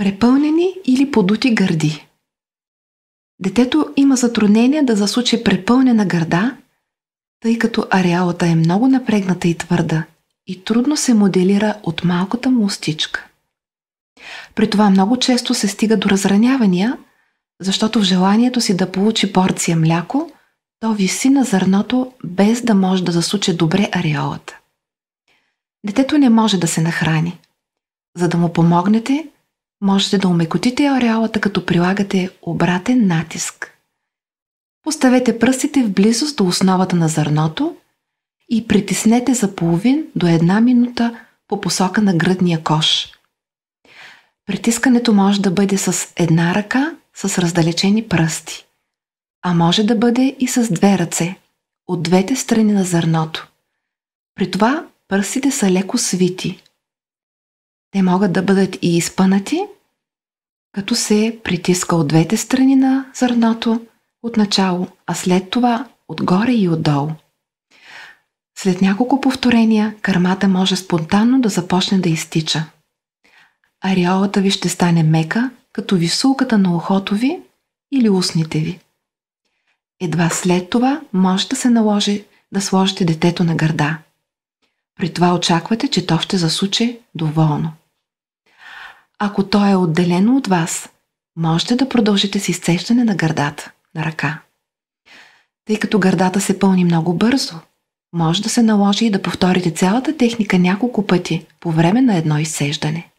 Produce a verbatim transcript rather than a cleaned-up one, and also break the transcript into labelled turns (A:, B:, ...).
A: Препълнени или подути гърди. Детето има затруднение да засучи препълнена гърда, тъй като ареолата е много напрегната и твърда и трудно се моделира от малката му устичка. При това много често се стига до разранявания, защото в желанието си да получи порция мляко, то виси на зърното, без да може да засуче добре ареолата. Детето не може да се нахрани. За да му помогнете, можете да омекотите ареолата, като прилагате обратен натиск. Поставете пръстите в близост до основата на зърното и притиснете за половин до една минута по посока на гръдния кош. Притискането може да бъде с една ръка с раздалечени пръсти, а може да бъде и с две ръце, от двете страни на зърното. При това пръстите са леко свити. Те могат да бъдат и изпънати, като се притиска от двете страни на зърното отначало, а след това отгоре и отдолу. След няколко повторения кърмата може спонтанно да започне да изтича. Ареолата ви ще стане мека, като висулката на ухото ви или устните ви. Едва след това може да се наложи да сложите детето на гърда. При това очаквате, че то ще засуче доволно. Ако то е отделено от вас, можете да продължите с изцеждане на гърдата, на ръка. Тъй като гърдата се пълни много бързо, може да се наложи и да повторите цялата техника няколко пъти по време на едно изцеждане.